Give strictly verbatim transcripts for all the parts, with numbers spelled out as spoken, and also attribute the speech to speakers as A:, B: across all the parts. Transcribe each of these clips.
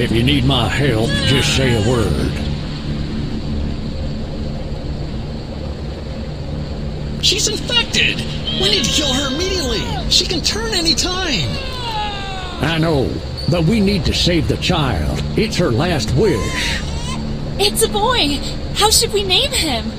A: If you need my help, just say a word.
B: She's infected! We need to kill her immediately! She can turn any time!
A: I know, but we need to save the child. It's her last wish.
C: It's a boy! How should we name him?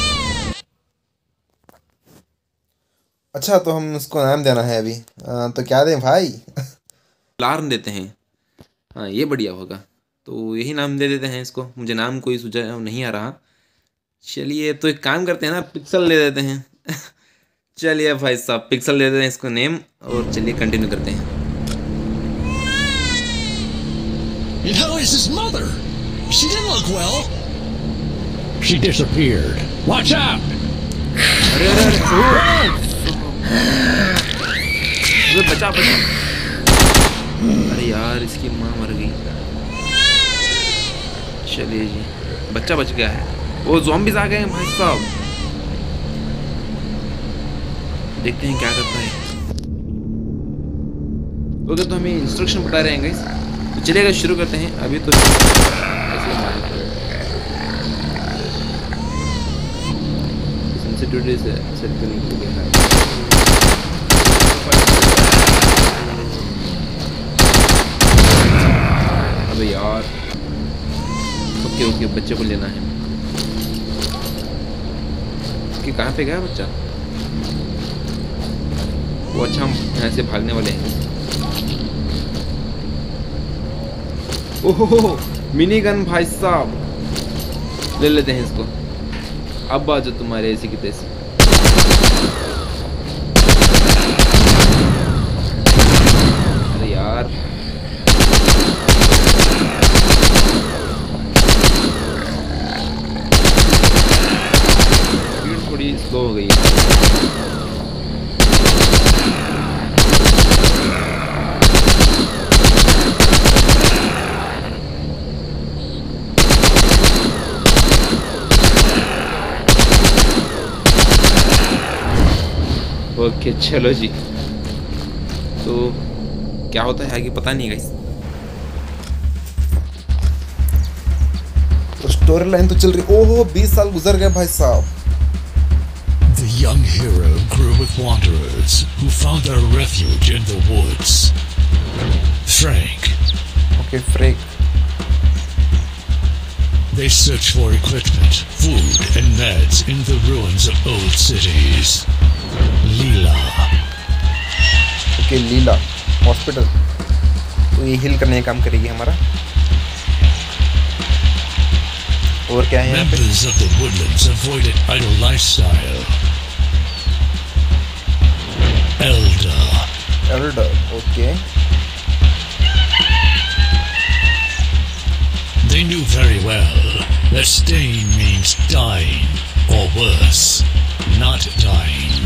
D: अच्छा, तो हम उसको नाम देना है अभी। आ, तो क्या दें भाई?
E: लार्न देते हैं। हाँ, ये बढ़िया होगा। तो यही नाम दे देते हैं इसको। मुझे नाम कोई सुझाव नहीं आ रहा। चलिए, तो एक काम करते हैं ना, पिक्सल दे देते हैं। चलिए भाई साहब, पिक्सल दे देते हैं इसको नेम, और चलिए कंटिन्यू करते हैं।
B: And how is his mother? She didn't look well.
A: She disappeared. Watch out!
E: अरे अरे अरे अरे बचा बचा। अरे यार, इसकी माँ मर गई। चलिए जी, बच्चा बच गया है। वो ज़ॉम्बीज़ आ गए हैं भाई साहब। देखते हैं क्या करता है। ओके, तो हमें इंस्ट्रक्शन बता रहे हैं गाइस। तो चलिए गाइस, शुरू करते हैं। अभी तो सेंसिटिविटी से सेट करने के लिए है। अबे यार, ओके ओके, बच्चे को लेना है। कि कहाँ पे गया बच्चा? वो अच्छा, हम यहाँ से भागने वाले हैं। ओहो, मिनी गन भाई साहब, ले लेते हैं इसको। अब आ जाओ तुम्हारे ऐसी की तैसी। अरे यार, स्पीड थोड़ी स्लो हो गई है। ओके चलो जी, तो क्या होता है आगे पता नहीं गाइस।
D: तो स्टोरी लाइन तो चल रही। ओहो, बीस साल गुजर गए भाई साहब।
A: The young hero grew with wanderers who found their refuge in the woods. Frank.
D: Okay, Frank.
A: They searched for equipment, food, and meds in the ruins of old cities. Leela.
D: Okay, Leela hospital. तो ये heal करने का काम करेगी हमारा। और क्या है यहाँ पे?
A: Members of the woodlands avoided idle lifestyle. Elder.
D: Elder, okay.
A: They knew very well that staying means dying, or worse, not dying.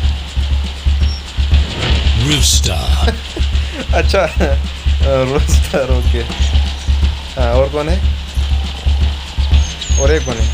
A: Rooster.
D: अच्छा, रोस्टर, ओके। हाँ, और कौन है? और एक कौन है?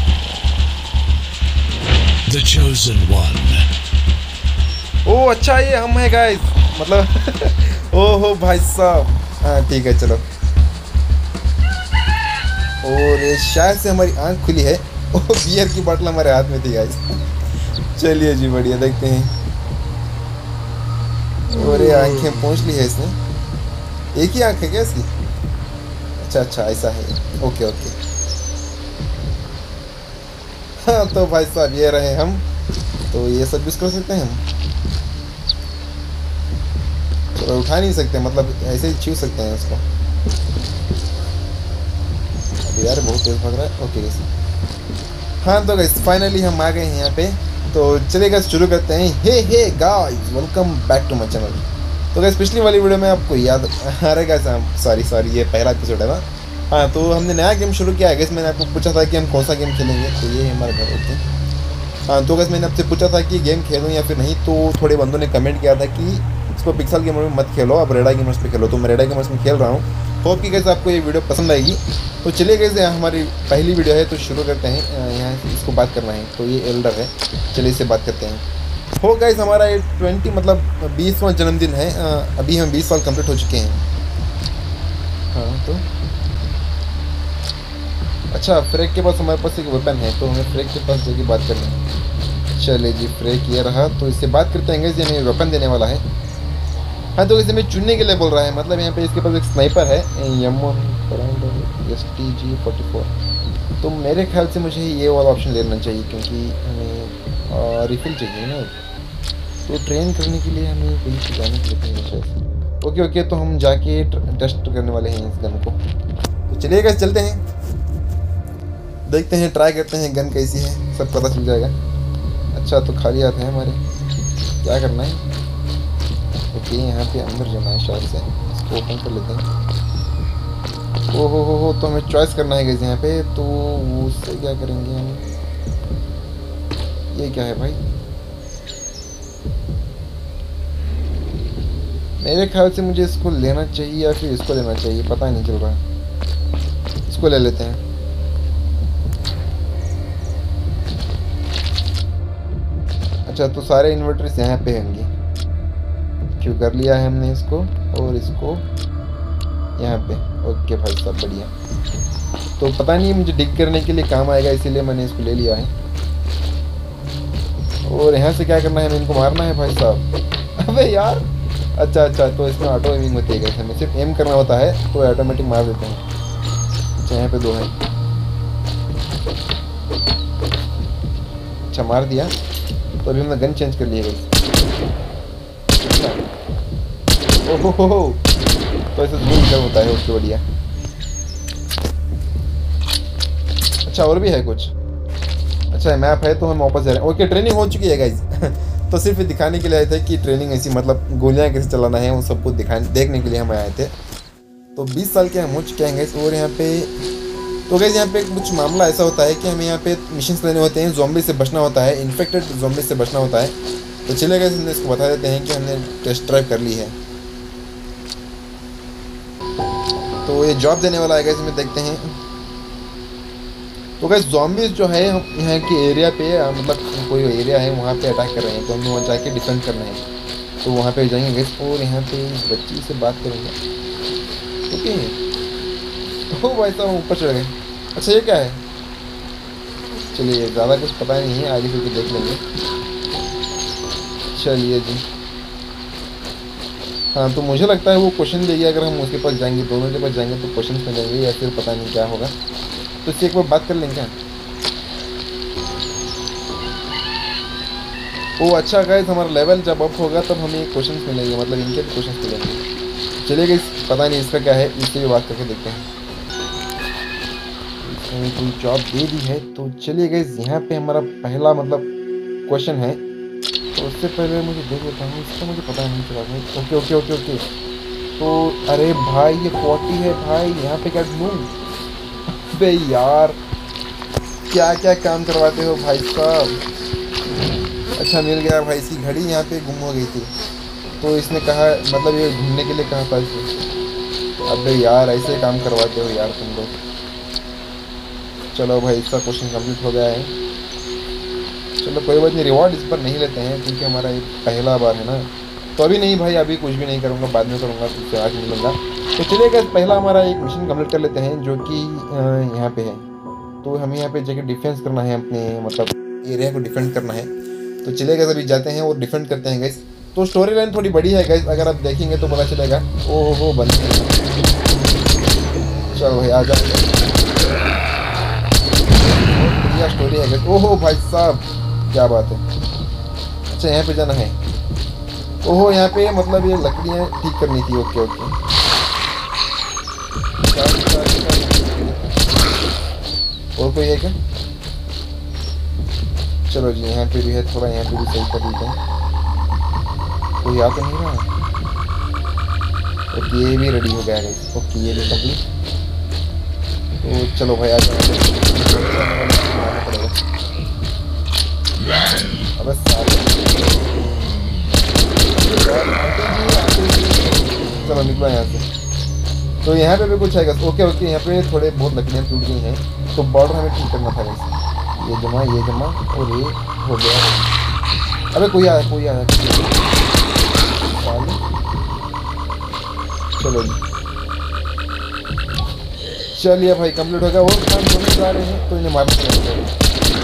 A: The chosen one.
D: ओह अच्छा, ये हम हैं गाइस, मतलब ओहो भाई साहब। हाँ ठीक है, चलो। और ये शायद से हमारी आंख खुली है। ओह, बियर की बोतल हमारे हाथ में थी गाइस। चलिए जी, बढ़िया, देखते हैं। और ये आंखें पहुँच ली है इसने। एक ही आंख है क्या इसकी? अच्छा अच्छा, ऐसा है। Okay okay. हाँ तो भाई साहब, ये रहे हम। तो ये सब यूज़ कर सकते हैं हम। तो उठा नहीं सकते, मतलब ऐसे ही छू सकते हैं उसको। अभी यार बहुत तेज भाग रहा है। Okay guys. हाँ तो गाइस, फाइनली हम आ गए हैं यहाँ पे। तो चलिए गाइस, शुरू करते हैं। Hey hey guys, welcome back to my channel. तो गाइस, पिछली वाली वीडियो में आपको याद अरे गाइस, सॉरी सॉरी ये पहला एपिसोड है ना। हाँ, तो हमने नया गेम शुरू किया है गाइस। मैंने आपको पूछा था कि हम कौन सा गेम खेलेंगे। तो ये हमारे घर होते हैं। हाँ तो गाइस, मैंने आपसे पूछा था कि गेम खेलूँ या फिर नहीं। तो थोड़े बंदों ने कमेंट किया था कि इसको पिक्सल गेमर में मत खेलो, अब रेडा गेमर्स पे खेलो। तो मैं रेडा गेमर्स में खेल रहा हूँ। होप कि गाइस आपको ये वीडियो पसंद आएगी। तो चलिए गाइस, हमारी पहली वीडियो है तो शुरू करते हैं। यहाँ इसको बात करना है। तो ये एल्डर है, चलिए इससे बात करते हैं। हो गाइस, हमारा ये ट्वेंटी मतलब बीसवां जन्मदिन है। अभी हम बीस साल कंप्लीट हो चुके हैं। हाँ तो अच्छा फ्रेक के पास हमारे पास एक वेपन है, तो हमें फ्रेक के पास जाके बात करनी है। चलिए जी, फ्रेक ये रहा, तो इससे बात करते हैं। ये हमें वेपन देने वाला है। हाँ, तो इसे हमें चुनने के लिए बोल रहा है, मतलब यहाँ पे इसके पास एक स्नाइपर है M S T G forty four. तो मेरे ख्याल से मुझे ये वाला ऑप्शन लेना चाहिए, क्योंकि हमें रिफिल चाहिए ना, तो ट्रेन करने के लिए हमें कहीं से जाने की जरूरत नहीं है। ओके ओके, तो हम जाके टेस्ट करने वाले हैं इस गन को। तो चलिए गाइस, चलते हैं, देखते हैं, ट्राई करते हैं गन कैसी है, सब पता चल जाएगा। अच्छा, तो खाली हाथ है हमारे, क्या करना है? ओके, यहाँ पे अंदर जाना है शायद से, इसको ओपन कर लेते हैं। ओ हो हो हो, तो हमें चॉइस करना है गाइस यहाँ पे, तो उससे क्या करेंगे हम? ये क्या है भाई? मेरे ख्याल से मुझे इसको लेना चाहिए या फिर इसको लेना चाहिए, पता नहीं चल रहा। इसको ले लेते हैं। अच्छा, तो सारे इन्वर्टर्स यहाँ पे होंगे, क्यों कर लिया है हमने इसको, और इसको यहाँ पे। ओके भाई साहब, बढ़िया। तो पता नहीं मुझे डिग करने के लिए काम आएगा, इसीलिए मैंने इसको ले लिया है। और यहाँ से क्या करना है? इनको मारना है भाई साहब। अबे यार, अच्छा अच्छा, तो इसमें ऑटो एमिंग होती है, हमें सिर्फ एम करना होता है, तो ऑटोमेटिक मार देते हैं। अच्छा, यहाँ पे दो है। अच्छा, मार दिया। तो अभी हमने गन चेंज कर लिया गई। ओहो हो हो, तो ऐसे जूम कर होता है उसके, बढ़िया। अच्छा, और भी है कुछ? अच्छा, मैप है, तो हम वापस जा रहे हैं। ओके, ट्रेनिंग हो चुकी है गाइस। तो सिर्फ दिखाने के लिए आए थे कि ट्रेनिंग ऐसी, मतलब गोलियां कैसे चलाना है, वो सब कुछ दिखाने देखने के लिए हम आए थे। तो बीस साल के हम हो चुके हैं गाइस। और यहाँ पे तो गाइस, यहाँ पे कुछ मामला ऐसा होता है कि हमें यहाँ पे मिशंस लेने होते हैं, ज़ॉम्बी से बचना होता है, इन्फेक्टेड ज़ॉम्बी से बचना होता है। तो चलिए गाइस, हमने इसको बता देते हैं कि हमने टेस्ट ड्राइव कर ली है। तो ये जॉब देने वाला है गाइस, इसमें देखते हैं। तो गाइस, ज़ॉम्बीज़ जो है यहाँ के एरिया पे, मतलब कोई एरिया है वहाँ पे अटैक कर रहे हैं, तो हमें वहाँ जाके डिफेंड करना है। तो वहाँ पे जाएंगे गाइस, और यहाँ पे इस बच्ची से बात करेंगे। ओके, ओ भाई साहब, ऊपर चढ़ गए। अच्छा, ये क्या है? चलिए, ज़्यादा कुछ पता नहीं है, आगे चल के देख लेंगे। चलिए जी। हाँ, तो मुझे लगता है वो क्वेश्चन देगी, अगर हम उसके पास जाएंगे, दोनों के पास जाएंगे, तो क्वेश्चन मिलेंगे, या फिर पता नहीं क्या होगा। तो इससे एक बार बात कर लेंगे क्या? ओ अच्छा गाइस, हमारा लेवल जब अप होगा तब हमें क्वेश्चंस मिलेंगे, मतलब इनके भी क्वेश्चंस मिलेंगे। चलिए गाइस, पता नहीं इसका क्या है, इससे भी बात करके देखते हैं। इसमें कोई जॉब दे दी है, तो चलिए गाइस, यहाँ पे हमारा पहला मतलब क्वेश्चन है। तो उससे पहले मुझे देख लेता हूँ, इसका मुझे पता नहीं चला भाई। ओके ओके ओके ओके, तो अरे भाई, ये फोर्टी है भाई, यहाँ पे क्या ढूंढूं? अबे यार, क्या क्या काम करवाते हो भाई साहब। अच्छा, मिल गया भाई, इसकी घड़ी यहाँ पे गुम हो गई थी, तो इसने कहा, मतलब ये ढूंढने के लिए कहा था इसने। अबे यार, ऐसे काम करवाते हो यार तुम लोग। चलो भाई, इसका क्वेश्चन कंप्लीट हो गया है। चलो कोई बात नहीं, रिवॉर्ड इस पर नहीं लेते हैं, क्योंकि हमारा एक पहला बार है ना। तो अभी नहीं भाई, अभी कुछ भी नहीं करूँगा, बाद में करूँगा, तो आज मिलूँगा। तो चलिए गाइस, पहला हमारा एक मिशन कंप्लीट कर लेते हैं, जो कि यहाँ पे है। तो हमें यहाँ पे जाके डिफेंस करना है, अपने मतलब एरिया को डिफेंड करना है। तो चलिए गाइस, अभी जाते हैं और डिफेंड करते हैं गाइस। तो स्टोरी लाइन थोड़ी बड़ी है गाइस, अगर आप देखेंगे तो पता चलेगा। ओह हो, बंद। चलो भाई, आ जाओ। बढ़िया स्टोरी है गाइस। ओहो भाई साहब, क्या बात है। अच्छा, यहाँ पे जाना है। ओहो, यहाँ पे मतलब ये लकड़ियाँ ठीक करनी थी। ओके ओके, और कोई है क्या? चलो जी, यहाँ पे भी है, थोड़ा यहाँ पे भी सही कर देते हैं। कोई आ तो नहीं रहा। ओके, ये भी रेडी हो गया है। ओके, ये भी कंप्लीट। तो चलो भाई, आ जाओ। अबे चलो निकलो यहाँ से। तो यहाँ पे भी कुछ है। ओके ओके, यहाँ पे थोड़े बहुत लकड़ियाँ टूट गई हैं, तो बॉर्डर हमें ठीक करना था वैसे। ये जमा, ये जमा, और ये हो गया। अबे कोई आया, कोई आया। चलो जी, चलिए भाई कंप्लीट हो गया। और काम दोनों जा रहे हैं तो इन्हें मारना चाहिए।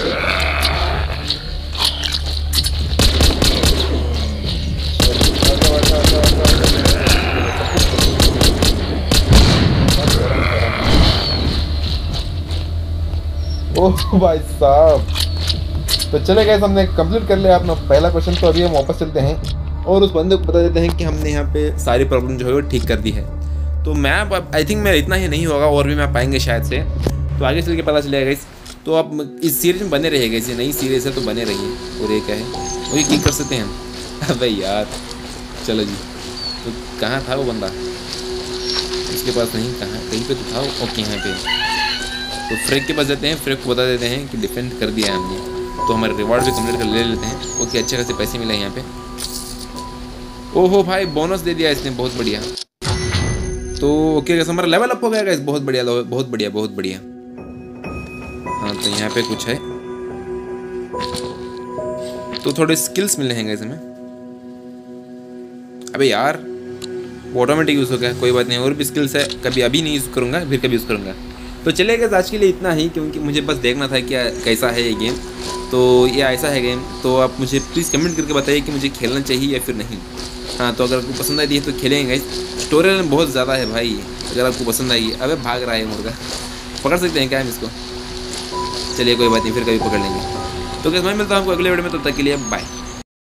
D: ओह भाई साहब, तो चले गए, हमने कंप्लीट कर लिया अपना पहला क्वेश्चन। तो अभी हम वापस चलते हैं और उस बंदे को बता देते हैं कि हमने यहाँ पे सारी प्रॉब्लम जो है वो ठीक कर दी है। तो मैप आई थिंक मेरा इतना ही नहीं होगा, और भी मैप पाएंगे शायद से, तो आगे चल के पता चलेगा गाइस। तो आप इस सीरीज में बने रहिएगा, इसे नई सीरीज है तो बने रहिए। और एक है वही किक कर सकते हैं हम। अबे यार चलो जी, तो कहाँ था वो बंदा? उसके पास नहीं, कहाँ कहीं पे तो था। ओके यहाँ पे, तो फ्रेक के पास जाते हैं, फ्रेक को बता देते हैं कि डिफेंड कर दिया है हमने, तो हमारे रिवॉर्ड भी कंप्लीट कर ले लेते हैं। ओके अच्छे खासे पैसे मिले यहाँ पे। ओहो भाई बोनस दे दिया इसने, बहुत बढ़िया। तो ओके गैस हमारा लेवल अप हो गया गैस, बहुत बढ़िया बहुत बढ़िया बहुत बढ़िया। हाँ तो यहाँ पे कुछ है, तो थोड़े स्किल्स मिले हैं गैस हमें। अबे यार वो ऑटोमेटिक यूज़ हो गया, कोई बात नहीं, और भी स्किल्स है, कभी अभी नहीं यूज़ करूँगा, फिर कभी यूज़ करूँगा। तो चलिए गैस आज के लिए इतना ही, क्योंकि मुझे बस देखना था क्या कैसा है ये गेम। तो ये ऐसा है गेम, तो आप मुझे प्लीज़ कमेंट करके बताइए कि मुझे खेलना चाहिए या फिर नहीं। हाँ तो अगर आपको पसंद आई है तो खेलेंगे गाइस। स्टोरी लाइन बहुत ज़्यादा है भाई, अगर आपको पसंद आई। अबे भाग रहा है मुर्गा, पकड़ सकते हैं क्या हम इसको? चलिए कोई बात नहीं, फिर कभी पकड़ लेंगे। तो गाइस मैं मिलता हूँ आपको अगले वीडियो में, तब तक के लिए बाय।